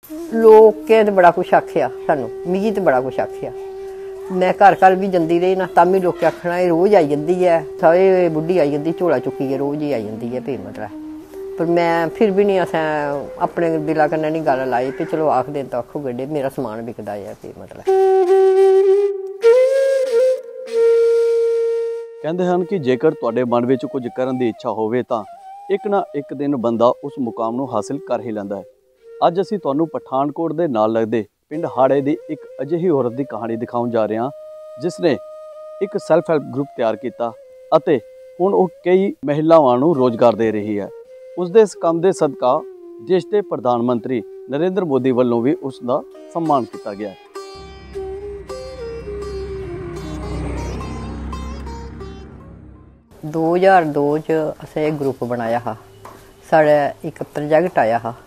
लोकें ते बड़ा कुछ आखिया सानू, मिगी ते बड़ा कुछ आखिया। मैं घर घर भी जंदी रही ना, तां लोकें आखना रोज़ आई जंदी है, सारे बुढ़ी आई जंदी झोला चुक्कियै रोज़ ही आई जंदी है भी मतलब। पर मैं फिर भी नहीं असें अपने दिला कन्नै नहीं गल लाई कि चलो आखदे तो आखो गड्डे मेरा समान बिकदा है भी मतलब। ਕਹਿੰਦੇ ਹਨ ਕਿ ਜੇਕਰ ਤੁਹਾਡੇ ਮਨ ਵਿੱਚ ਕੁਝ ਕਰਨ ਦੀ ਇੱਛਾ ਹੋਵੇ ਤਾਂ ਇੱਕ ਨਾ ਇੱਕ ਦਿਨ ਬੰਦਾ ਉਸ ਮੁਕਾਮ ਨੂੰ ਹਾਸਿਲ ਕਰ ਹੀ ਲੈਂਦਾ ਹੈ। ਅੱਜ ਅਸੀਂ ਤੁਹਾਨੂੰ ਪਠਾਨਕੋਟ ਦੇ ਨਾਲ ਲੱਗਦੇ ਪਿੰਡ ਹਾੜੇ ਦੀ ਇੱਕ ਅਜਿਹੀ ਔਰਤ ਦੀ ਕਹਾਣੀ ਦਿਖਾਉਣ ਜਾ ਰਹੇ ਹਾਂ ਜਿਸ ਨੇ ਇੱਕ ਸੈਲਫ ਹੈਲਪ ਗਰੁੱਪ ਤਿਆਰ ਕੀਤਾ ਅਤੇ ਹੁਣ ਉਹ ਕਈ ਮਹਿਲਾਵਾਂ ਨੂੰ ਰੋਜ਼ਗਾਰ ਦੇ ਰਹੀ ਹੈ। ਉਸ ਦੇ ਇਸ ਕੰਮ ਦੇ ਸਦਕਾ ਦੇਸ਼ ਦੇ ਪ੍ਰਧਾਨ ਮੰਤਰੀ ਨਰਿੰਦਰ ਮੋਦੀ ਵੱਲੋਂ ਵੀ ਉਸ ਦਾ ਸਨਮਾਨ ਕੀਤਾ ਗਿਆ ਹੈ। 2002 च असें एक ग्रुप बनाया हा। साढ़े एक प्रोजैक्ट आया हा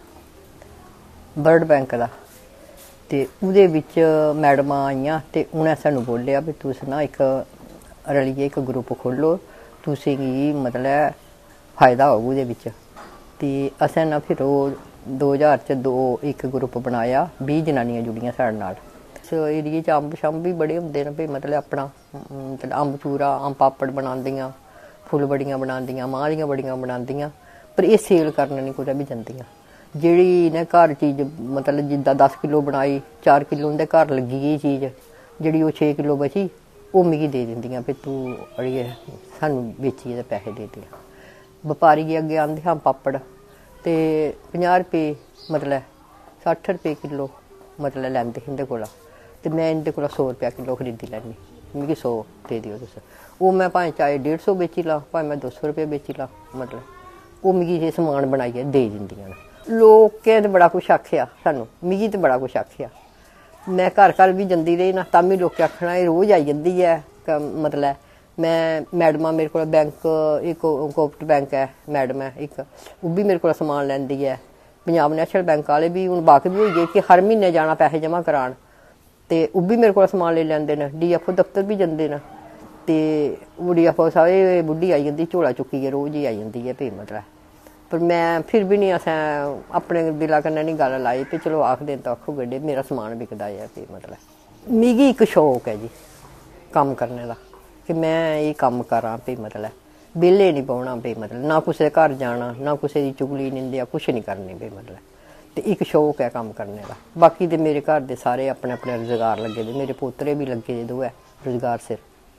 वर्ल्ड बैंक का, ते उहदे विच मैडमां आईयां ते उ'नें सानू बोलिया भी तुस ना एक रलिए एक ग्रुप खोलो, तुसें गी मतलब फायदा होग उहदे विच। ते असें ना फिर ओह् 2000 च एक ग्रुप बनाया, 20 जनानियां जुड़ियां साढ़े नाल। इस एरिए च अंब शंब भी बड़े होंदे न भी मतलब अपना मतलब अंब चूरा अंब पापड़ बनांदियां, फुल बड़ियां बनांदियां, मांह् दियां बड़ियां बनांदियां, पर एह् सेल करन नहीं कुतै भी जंदियां। जेह्ड़ी इ'नें घर चीज़ मतलब जिद्दां 10 किलो बनाई, 4 किलो उं'दे घर लग्गी गेई चीज़, जेह्ड़ी ओह् 6 किलो बची ओह् मिगी दे दिंदियां भी तू अड़िए सानू बेचियै ते पैसे दे दे। बपारी गी अग्गें आंदे हा पापड़ ते 50 रपेऽ मतलब 60 रपेऽ किलो मतलब लैंदे हे इं'दे कोला, ते मैं इं'दे कोला 100 रपेआ किलो खरीदी लैनी, मिगी 100 दे दिओ तुस। ओह् मैं भाएं चाहे 150 बेची ला, भाएं मैं 200 रपेऽ बेची ला, मतलब ओह् मिगी ये समान बनाइयै दे दिंदियां न। लोकें ते बड़ा कुछ आखेआ सानू, मिगी ते बड़ा कुछ आखेआ। मैं घर घर भी जंदी रही ना, तां लोकें आखना रोज़ आई जंदी है मतलब। मैं मैडमां मेरे कोल बैंक एक कोऑपरेटिव बैंक है मैडम है एक, ओह् भी मेरे कोल समान लैंदी है। पंजाब नैशनल बैंक आह्ले भी हूँ वाकफ होई गे कि हर म्हीने जाना पैसे जमा करान, ते ओह् भी मेरे कोल समान लेई लैंदे न। DFO दफ्तर भी जंदे न, ते DFO सारे बुढ़ी आई जंदी झोला चुक्कियै रोज़ ही आई जंदी है भी मतलब। पर मैं फिर भी नहीं असें अपने दिला कन्नै नहीं गल लाई कि चलो आखदे तो आखो गड्डे मेरा समान बिकदा है भी मतलब। मिगी इक शौक है जी कम्म करने दा कि मैं एह् कम्म करां भी मतलब, बेल्ले नहीं बौह्ना भी मतलब, ना कुसै दे घर जाना, ना कुसै दी चुगली निंदेआ कुछ नहीं करनी भी मतलब। ते इक शौक है कम्म करने दा। बाकी ते मेरे घर दे सारे अपने अपने रोजगार लग्गे दे, मेरे पोतरे भी लग्गे दे दोऐ रोजगार सिर,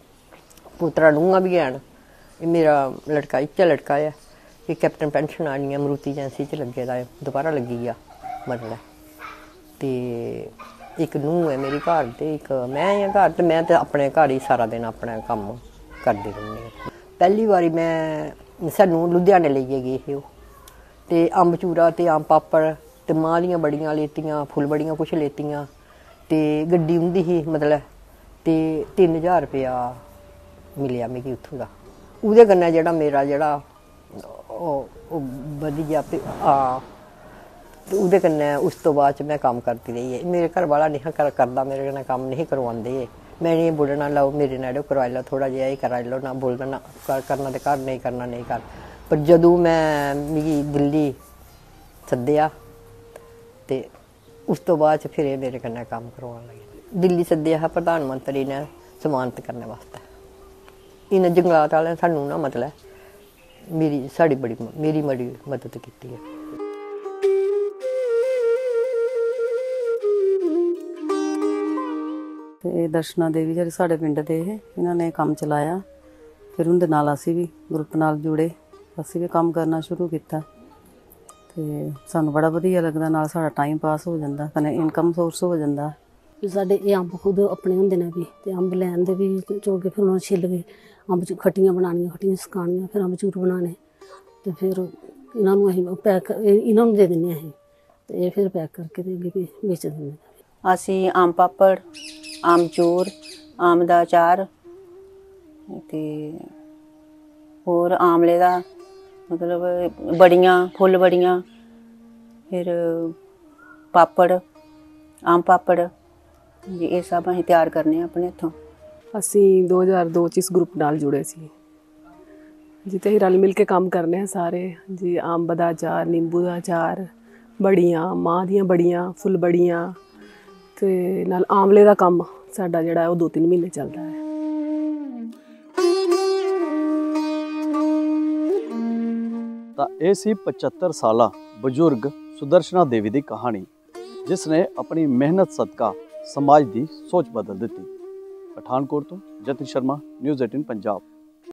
पोतरा नूंहां भी हैन। मेरा लड़का इक्कै लड़का है कि कैप्टन पेंशन आनी है मरूती एजेंसी च लग्गे दा है, दोबारा लग्गी गया मतलब। ते एक नूंह है मेरी घर, ते एक मैं आं घर, ते मैं ते अपने घर ही सारा दिन अपना कम्म करदी रौह्न्नी आं। पैह्ली बारी मैं सानू लुधियाने लेइयै गे हे ओह्, ते अंब चूरा ते अंब पापड़ ते मांह् दियां बड़ियां लेतियां, फुल बड़ियां कुछ लेतियां, ते गड्डी उं'दी ही मतलब, ते 3000 रपेआ मिलेआ मिगी उत्थूं दा। ओह्दे कन्नै जेह्ड़ा मेरा जेह्ड़ा ओह् बधी गेआ ते ओह्दे कन्नै उस तो बाद च मैं कम्म करदी रेही है। मेरे घर वाला नहीं हा करदा, मेरे कन्नै कम्म नहीं करवांदे। मैं नहीं बोलना लाओ मेरे नाल करवाई लो, थोड़ा जेहा एह् कराई लो, ना बोलना ना करना ते घर, नहीं करना नहीं कर। पर जदूं मैं मिगी दिल्ली सद्देआ ते उस तो बाद च फिर एह् मेरे कन्नै कम्म करवान लगे। दिल्ली सद्देआ हा प्रधानमंत्री ने समानत करने वास्ते। इन्हें जंगलात आह्लें सानू ना मतलब मेरी बड़ी मदद कीती है। ते दर्शना देवी जेह्ड़े साढ़े पिंड दे हे, इन्हां ने कम्म चलाया, फिर उं'दे नाल असीं भी ग्रुप नाल जुड़े, असीं भी कम्म करना शुरू कीता, ते सानू बड़ा वधिया लगदा, नाल साढ़ा टाइम पास हो जांदा, कन्नै इनकम सोर्स हो जांदा। साढ़े एह् अंब खुद अपने होंदे ने भी, ते अंब लैन दे भी चोग के फिर उ'नें छिल्ल के अंब खट्टियां बनानियां, खट्टियां सकानियां, फिर अंब चूर बनाने, ते फिर इन्हां नूं असीं पैक इन्हां नूं दे दिन्ने असीं, ते एह् फिर पैक करके ते अग्गें बेच दिंदे। असीं अंब पापड़, अंब चूर, अंब दा अचार, ते होर आमले दा मतलब बड़ियां, फुल्ल बड़ियां, फिर पापड़, अंब पापड़, एह् सब असीं त्यार करने अपने हत्थों। ਅਸੀਂ 2002 ਚ ਇਸ ਗਰੁੱਪ ਨਾਲ ਜੁੜੇ ਸੀ, ਜਿੱਥੇ ਅਸੀਂ ਰਲ ਮਿਲ ਕੇ ਕੰਮ ਕਰਨੇ ਆ ਸਾਰੇ ਜੀ। ਅੰਬ ਦਾ ਅਚਾਰ, ਨਿੰਬੂ ਦਾ ਅਚਾਰ, ਬੜੀਆਂ, ਮਾਂ ਦੀਆਂ ਬੜੀਆਂ, ਫੁੱਲ ਬੜੀਆਂ ਤੇ ਨਾਲ ਆਮਲੇ ਦਾ ਕੰਮ ਸਾਡਾ ਜਿਹੜਾ ਉਹ 2-3 ਮਹੀਨੇ ਚੱਲਦਾ ਹੈ। ਤਾਂ ਇਹ ਸੀ 75 ਸਾਲਾ ਬਜ਼ੁਰਗ ਸੁਦਰਸ਼ਨਾ ਦੇਵੀ ਦੀ ਕਹਾਣੀ, ਜਿਸ ਨੇ ਆਪਣੀ ਮਿਹਨਤ ਸਦਕਾ ਸਮਾਜ ਦੀ ਸੋਚ ਬਦਲ ਦਿੱਤੀ। ਪਠਾਨਕੋਟ ਤੋਂ ਜਤਿਨ ਸ਼ਰਮਾ, ਨਿਊਜ਼ 18 ਪੰਜਾਬ।